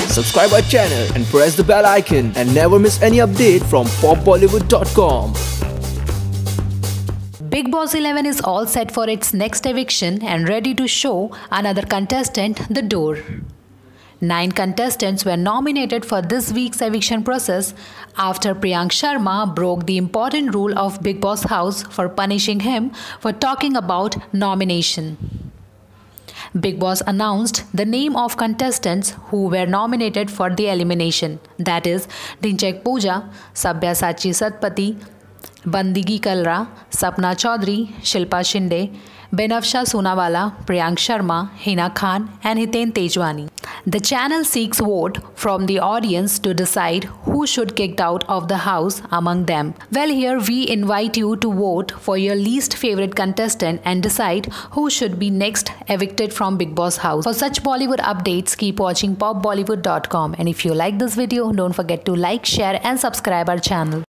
subscribe our channel and press the bell icon and never miss any update from popbollywood.com. Bigg Boss 11 is all set for its next eviction and ready to show another contestant the door. 9 contestants were nominated for this week's eviction process after Priyank Sharma broke the important rule of Bigg Boss house for punishing him for talking about nomination. Bigg Boss announced the name of contestants who were nominated for the elimination, that is Dinchak Pooja, Sabyasachi Satpathy, Bandigi Kalra, Sapna Choaudhary, Shilpa Shinde, Benafsha Soonawala, Priyank Sharma, Hina Khan and Hiten Tejwani. The channel seeks vote from the audience to decide who should kicked out of the house among them. Well, here we invite you to vote for your least favorite contestant and decide who should be next evicted from Bigg Boss house. For such Bollywood updates, keep watching popbollywood.com, and if you like this video, don't forget to like, share and subscribe our channel.